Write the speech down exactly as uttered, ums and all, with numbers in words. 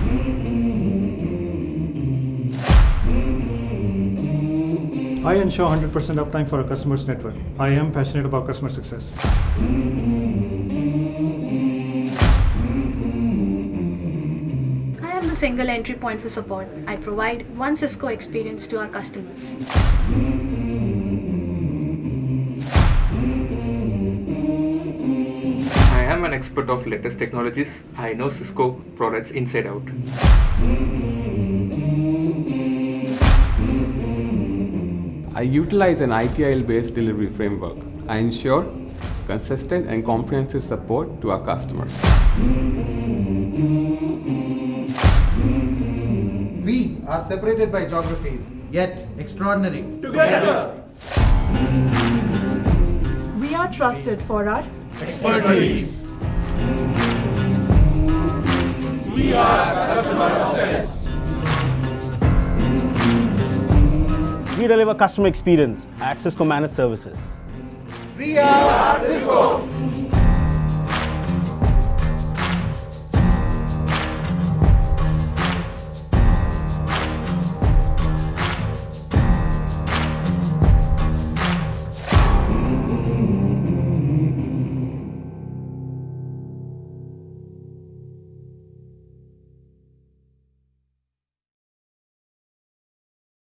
I ensure one hundred percent uptime for our customers' network. I am passionate about customer success. I am the single entry point for support. I provide one Cisco experience to our customers. I am an expert of latest technologies. I know Cisco products inside out. I utilize an I T I L-based delivery framework. I ensure consistent and comprehensive support to our customers. We are separated by geographies, yet extraordinary. Together! We are trusted for our expertise. We are customer obsessed. We deliver customer experience at Cisco Managed Services. We are Cisco.